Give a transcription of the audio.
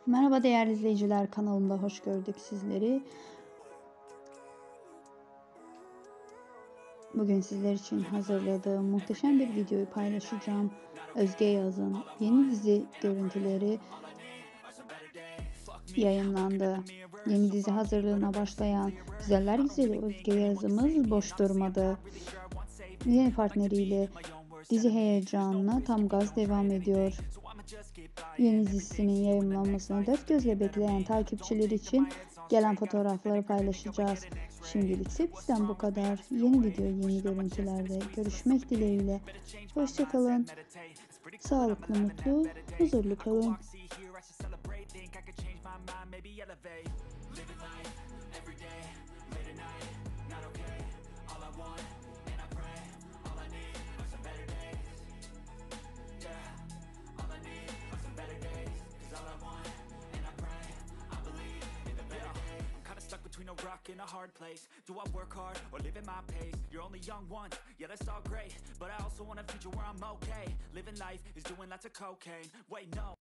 Merhaba değerli izleyiciler, kanalımda hoş gördük sizleri. Bugün sizler için hazırladığım muhteşem bir videoyu paylaşacağım. Özge Yaz'ın yeni dizi görüntüleri yayınlandı. Yeni dizi hazırlığına başlayan güzeller güzeli Özge Yaz'ımız boş durmadı. Yeni partneriyle dizi heyecanına tam gaz devam ediyor. Yeni dizisinin yayınlanmasını dört gözle bekleyen takipçiler için gelen fotoğrafları paylaşacağız. Şimdilikse bizden bu kadar. Yeni video, yeni görüntülerde görüşmek dileğiyle. Hoşçakalın. Sağlıklı, mutlu, huzurlu kalın. Between a rock and a hard place. Do I work hard or live at my pace? You're only young once, yeah, that's all great, but I also want a future where I'm okay. Living life is doing lots of cocaine. Wait, no,